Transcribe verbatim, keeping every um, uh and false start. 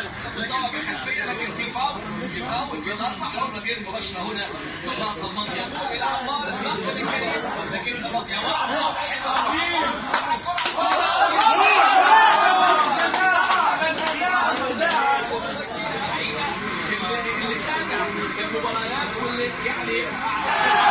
بالطبع خلفيه، لكن في فاول في فاول في ضربه حره غير مباشره هنا في اللقطه الماضيه الى عمار المقصد الكريم، لكن الرقيه واحده اللي تابع المباريات واللي يعني